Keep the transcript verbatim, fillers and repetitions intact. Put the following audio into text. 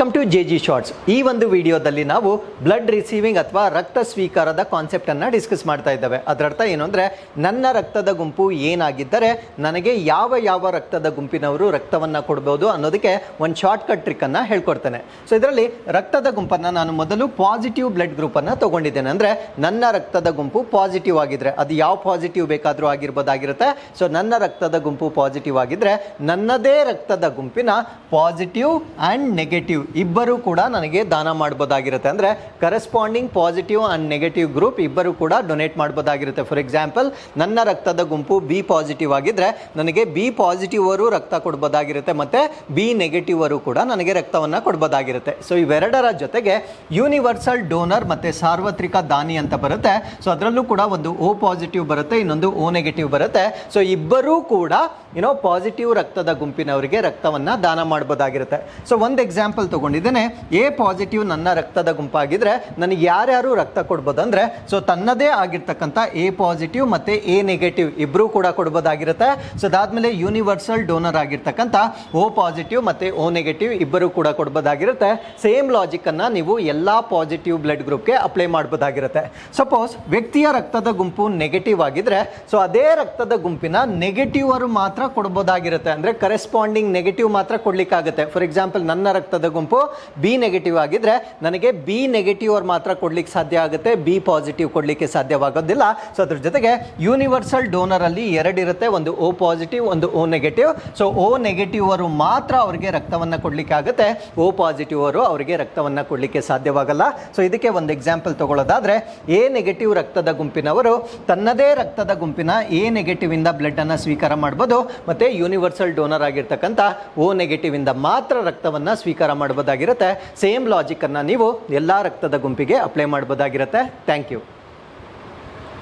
Welcome to J G shorts. ಈ ಒಂದು ವಿಡಿಯೋದಲ್ಲಿ ನಾವು ಬ್ಲಡ್ ರಿಸೀವಿಂಗ್ ಅಥವಾ ರಕ್ತ ಸ್ವೀಕಾರದ ಕಾನ್ಸೆಪ್ಟ್ ಅನ್ನ ಡಿಸ್ಕಸ್ ಮಾಡ್ತಾ ಇದ್ದೇವೆ. ಅದರ ಅರ್ಥ ಏನು ಅಂದ್ರೆ, ನನ್ನ ರಕ್ತದ ಗುಂಪು ಏನಾಗಿದ್ದರೆ ನನಗೆ ಯಾವ ಯಾವ ರಕ್ತದ ಗುಂಪಿನವರು ರಕ್ತವನ್ನ ಕೊಡಬಹುದು ಅನ್ನೋದಕ್ಕೆ ಒಂದು ಶಾರ್ಟ್ ಕಟ್ ಟ್ರಿಕ್ ಅನ್ನ ಹೇಳ್ಕೊಡ್ತೇನೆ. ಸೊ ಇದರಲ್ಲಿ ರಕ್ತದ ಗುಂಪನ್ನ ನಾನು ಮೊದಲು ಪಾಸಿಟಿವ್ ಬ್ಲಡ್ ಗ್ರೂಪ್ ಅನ್ನ ತಗೊಂಡಿದ್ದೇನೆ. ಅಂದ್ರೆ ನನ್ನ ರಕ್ತದ ಗುಂಪು ಪಾಸಿಟಿವ್ ಆಗಿದ್ರೆ, ಅದು ಯಾವ ಪಾಸಿಟಿವ್ ಬೇಕಾದ್ರೂ ಆಗಿರ್ಬೋದಾಗಿರುತ್ತೆ. ಸೊ ನನ್ನ ರಕ್ತದ ಗುಂಪು ಪಾಸಿಟಿವ್ ಆಗಿದ್ರೆ ನನ್ನದೇ ರಕ್ತದ ಗುಂಪಿನ ಪಾಸಿಟಿವ್ ಅಂಡ್ ನೆಗೆಟಿವ್ ಇಬ್ಬರು ಕೂಡ ನನಗೆ ದಾನ ಮಾಡಬಹುದಾಗಿರುತ್ತೆ. ಅಂದ್ರೆ corresponding positive and negative group ಇಬ್ಬರು ಕೂಡ ಡೊನೇಟ್ ಮಾಡಬಹುದಾಗಿರುತ್ತೆ. ಫಾರ್ ಎಕ್ಸಾಂಪಲ್, ನನ್ನ ರಕ್ತದ ಗುಂಪು ಬಿ ಪಾಸಿಟಿವ್ ಆಗಿದ್ರೆ ನನಗೆ ಬಿ ಪಾಸಿಟಿವ್ ಅವರು ರಕ್ತ ಕೊಡಬಹುದಾಗಿರುತ್ತೆ, ಮತ್ತೆ ಬಿ ನೆಗೆಟಿವ್ ಅವರು ಕೂಡ ನನಗೆ ರಕ್ತವನ್ನ ಕೊಡಬಹುದಾಗಿರುತ್ತೆ. ಸೊ ಇವೆರಡರ ಜೊತೆಗೆ ಯೂನಿವರ್ಸಲ್ ಡೋನರ್ ಮತ್ತೆ ಸಾರ್ವತ್ರಿಕ ದಾನಿ ಅಂತ ಬರುತ್ತೆ. ಸೊ ಅದರಲ್ಲೂ ಕೂಡ ಒಂದು ಓ ಪಾಸಿಟಿವ್ ಬರುತ್ತೆ, ಇನ್ನೊಂದು ಓ ನೆಗೆಟಿವ್ ಬರುತ್ತೆ. ಸೊ ಇಬ್ಬರೂ ಕೂಡ ಏನೋ ಪಾಸಿಟಿವ್ ರಕ್ತದ ಗುಂಪಿನವರಿಗೆ ರಕ್ತವನ್ನ ದಾನ ಮಾಡಬಹುದಾಗಿರುತ್ತೆ. ಸೊ ಒಂದು ಎಕ್ಸಾಂಪಲ್ ತಗೊಂಡಿದ್ದೇನೆ. ಎ ಪಾಸಿಟಿವ್ ನನ್ನ ರಕ್ತದ ಗುಂಪಾಗಿದ್ರೆ ನನಗೆ ಯಾರ್ಯಾರು ರಕ್ತ ಕೊಡ್ಬೋದು ಅಂದ್ರೆ, ಸೊ ತನ್ನದೇ ಆಗಿರ್ತಕ್ಕಂಥ ಎ ಪಾಸಿಟಿವ್ ಮತ್ತೆ ಎ ನೆಗೆಟಿವ್ ಇಬ್ರು ಕೂಡ ಕೊಡ್ಬೋದಾಗಿರುತ್ತೆ. ಸೊ ಅದಾದ್ಮೇಲೆ ಯೂನಿವರ್ಸಲ್ ಡೋನರ್ ಆಗಿರ್ತಕ್ಕಂಥ ಓ ಪಾಸಿಟಿವ್ ಮತ್ತೆ ಓ ನೆಗೆಟಿವ್ ಇಬ್ಬರು ಕೂಡ ಕೊಡ್ಬೋದಾಗಿರುತ್ತೆ. ಸೇಮ್ ಲಾಜಿಕ್ ಅನ್ನ ನೀವು ಎಲ್ಲಾ ಪಾಸಿಟಿವ್ ಬ್ಲಡ್ ಗ್ರೂಪ್ಗೆ ಅಪ್ಲೈ ಮಾಡಬಹುದಾಗಿರುತ್ತೆ. ಸಪೋಸ್ ವ್ಯಕ್ತಿಯ ರಕ್ತದ ಗುಂಪು ನೆಗೆಟಿವ್ ಆಗಿದ್ರೆ, ಸೊ ಅದೇ ರಕ್ತದ ಗುಂಪಿನ ನೆಗೆಟಿವ್ ಅವರು ಮಾತ್ರ ಕೊಡಬಹುದಾಗಿರುತ್ತೆ. ಅಂದ್ರೆ ಕರೆಸ್ಪಾಂಡಿಂಗ್ ನೆಗೆಟಿವ್ ಮಾತ್ರ ಕೊಡ್ಲಿಕ್ಕಾಗುತ್ತೆ. ಫಾರ್ ಎಕ್ಸಾಂಪಲ್, ನನ್ನ ರಕ್ತದ ಗುಂಪು ಬಿ ನೆಗೆಟಿವ್ ಆಗಿದ್ರೆ ನನಗೆ ಬಿ ನೆಗೆಟಿವ್ ಅವ್ರು ಮಾತ್ರ ಕೊಡ್ಲಿಕ್ಕೆ ಸಾಧ್ಯ ಆಗುತ್ತೆ, ಬಿ ಪಾಸಿಟಿವ್ ಕೊಡ್ಲಿಕ್ಕೆ ಸಾಧ್ಯವಾಗೋದಿಲ್ಲ. ಸೊ ಅದ್ರ ಜೊತೆಗೆ ಯೂನಿವರ್ಸಲ್ ಡೋನರ್ ಅಲ್ಲಿ ಎರಡಿರುತ್ತೆ, ಒಂದು ಓ ಪಾಸಿಟಿವ್ ಒಂದು O negative. So O negative ಅವರು ಮಾತ್ರ ಅವರಿಗೆ ರಕ್ತವನ್ನ ಕೊಡ್ಲಿಕ್ಕೆ ಆಗುತ್ತೆ, ಓ ಪಾಸಿಟಿವ್ ಅವರು ಅವರಿಗೆ ರಕ್ತವನ್ನ ಕೊಡ್ಲಿಕ್ಕೆ ಸಾಧ್ಯವಾಗಲ್ಲ. ಸೊ ಇದಕ್ಕೆ ಒಂದು ಎಕ್ಸಾಂಪಲ್ ತಗೊಳ್ಳೋದಾದ್ರೆ, ಎ ನೆಗೆಟಿವ್ ರಕ್ತದ ಗುಂಪಿನವರು ತನ್ನದೇ ರಕ್ತದ ಗುಂಪಿನ ಎ ನೆಗೆಟಿವ್ ಇಂದ ಬ್ಲಡ್ ಅನ್ನ ಸ್ವೀಕಾರ ಮಾಡಬಹುದು, ಮತ್ತೆ ಯೂನಿವರ್ಸಲ್ ಡೋನರ್ ಆಗಿರ್ತಕ್ಕಂಥ ಓ ನೆಗೆಟಿವ್ ಇಂದ ಮಾತ್ರ ರಕ್ತವನ್ನ ಸ್ವೀಕಾರ ಮಾಡಬಹುದಾಗಿರುತ್ತೆ. ಸೇಮ್ ಲಾಜಿಕ್ ಅನ್ನ ನೀವು ಎಲ್ಲಾ ರಕ್ತದ ಗುಂಪಿಗೆ ಅಪ್ಲೈ ಮಾಡಬಹುದಾಗಿರುತ್ತೆ. Thank you.